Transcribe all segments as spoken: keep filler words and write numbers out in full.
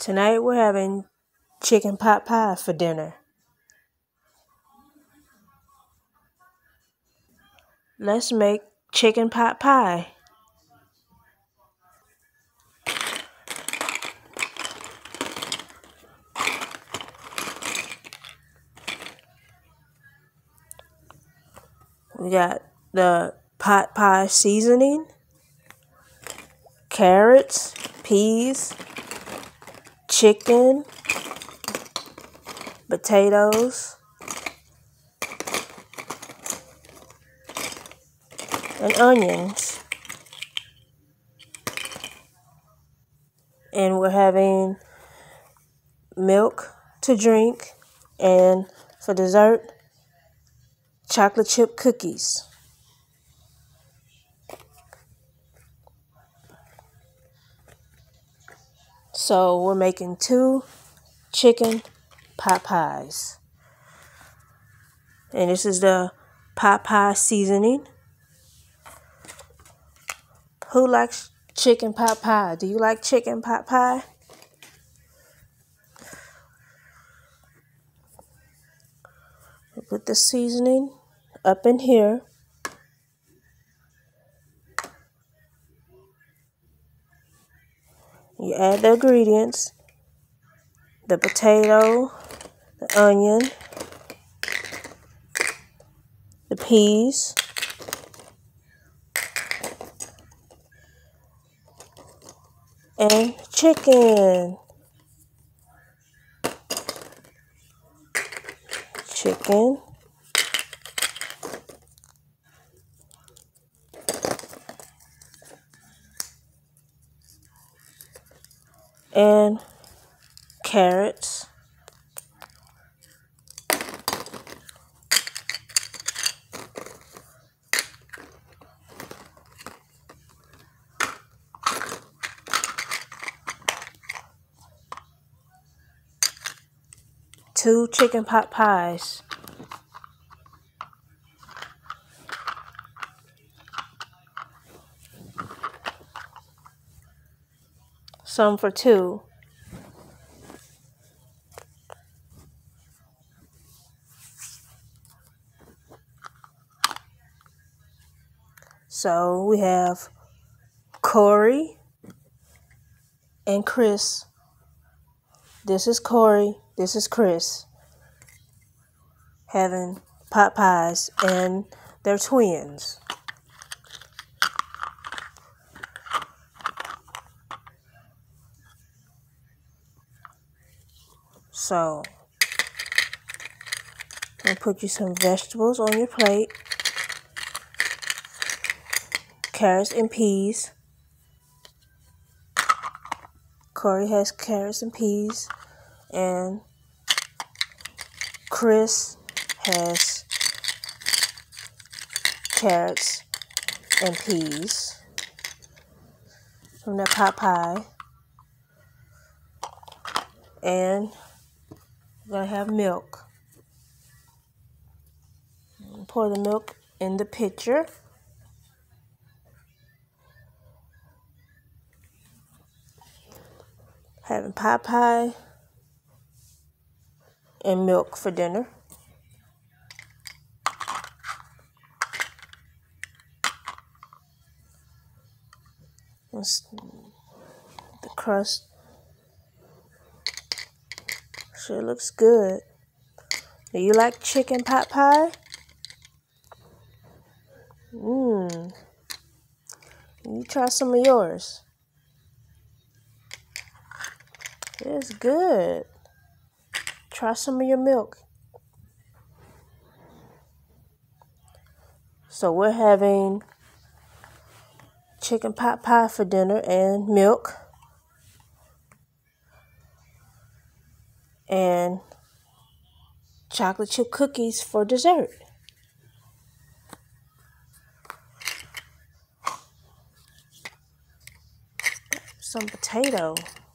Tonight we're having chicken pot pie for dinner. Let's make chicken pot pie. We got the pot pie seasoning, carrots, peas, chicken, potatoes, and onions. And we're having milk to drink, and for dessert, chocolate chip cookies. So we're making two chicken pot pies. And this is the pot pie seasoning. Who likes chicken pot pie? Do you like chicken pot pie? Put the seasoning up in here. You add the ingredients, the potato, the onion, the peas, and chicken. Chicken. And carrots. Two chicken pot pies. Some for two. So we have Corey and Chris. This is Corey, this is Chris, having pot pies, and they're twins. So, I'm gonna put you some vegetables on your plate. Carrots and peas. Corey has carrots and peas, and Chris has carrots and peas from that pot pie. And we're gonna have milk. Pour the milk in the pitcher. Having pot pie and milk for dinner. The crust sure looks good. Do you like chicken pot pie? Mmm. You try some of yours. It's good. Try some of your milk. So we're having chicken pot pie for dinner and milk. And chocolate chip cookies for dessert. Some potato.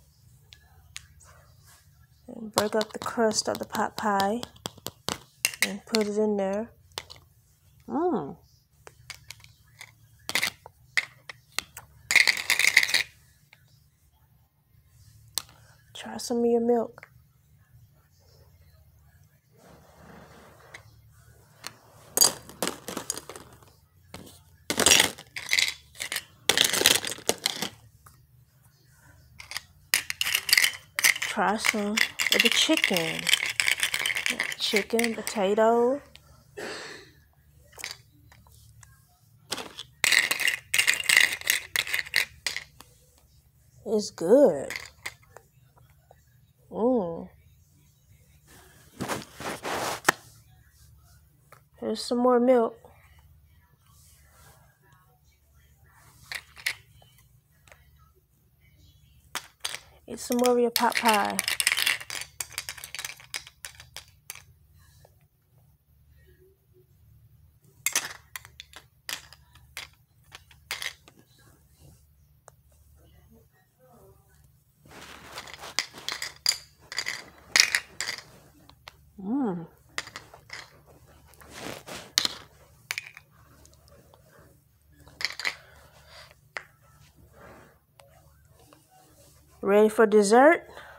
And break up the crust of the pot pie and put it in there. Mmm. Try some of your milk. Try some of the chicken. Chicken, potato. It's good. Mmm. Here's some more milk. Eat some more of your pot pie. Mmm. Ready for dessert?